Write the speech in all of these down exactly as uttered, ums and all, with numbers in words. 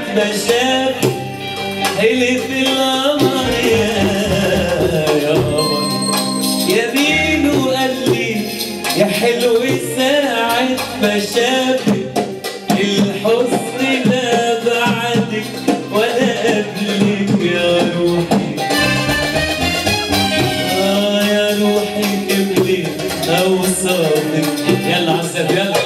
ما شاف حلف القمر يا يا قمر يمينه قال لي يا حلو ساعة ما شافك الحسن لا بعدك ولا قبلك يا روحي. آه يا روحي كملي أوصافك. يلا عالسف يلا.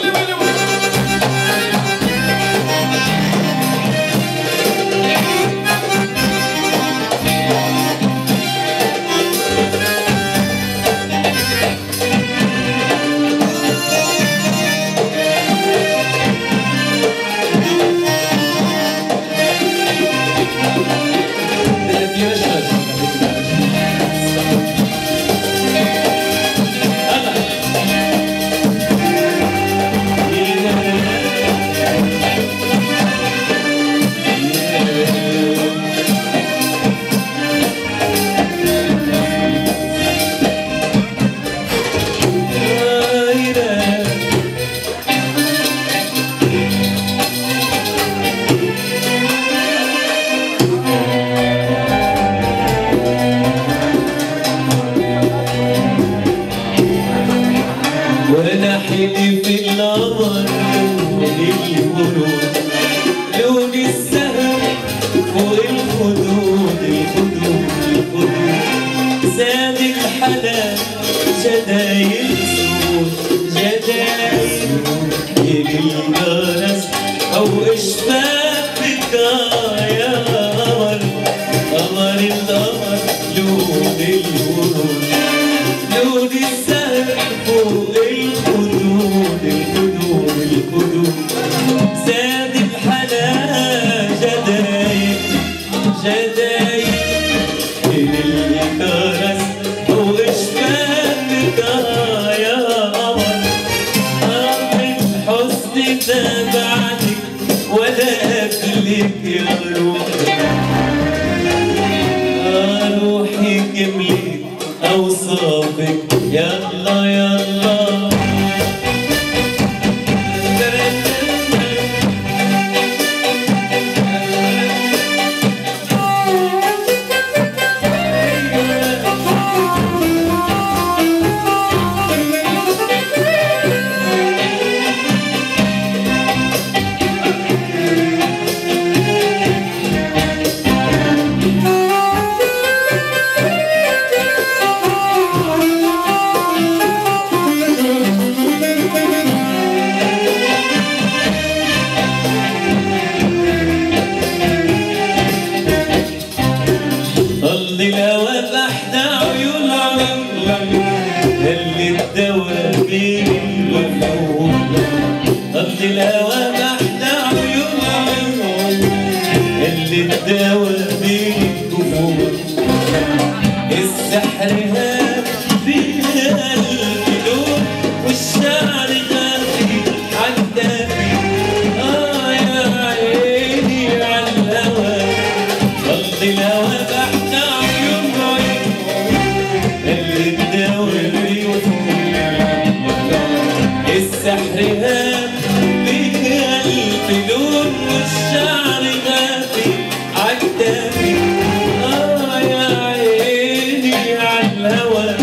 وانا حلف القمر لون الورود لون السهر فوق الخدود الخدود الخدود زاد الحنان جدايل سود جدايل يلي الجرس او اشفاقك يا قمر قمر القمر لون الورود لون السهر فوق الخدود الخدود الخدود زاد الحنان جدايل جدايل اللي كرس هو اشفاقك يا قمر قمر الحسن ده بعدك ولا قبلك يا روحي. يا روحي كملي أوصافك يلا يلا. ضل الهوى تحت عيون عيون اللي الدوا بين الوفود. ضل الهوى تحت عيون عيون اللي الدوا بين الوفود. السحر هاب فيها القلوب والشعر غافي عالدافي. اه يا عيني عالهوى ضل الهوى تحت عيون عيون اللي الدوا السحر هاب فيها القلوب والشعر غافي عالدافي. اه يا عيني عالهوى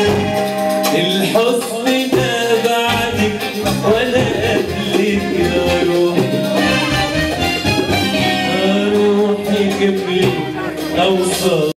الحسن ده بعدك ولا قبلك يا روحي. يا روحي قبلك أوصافك.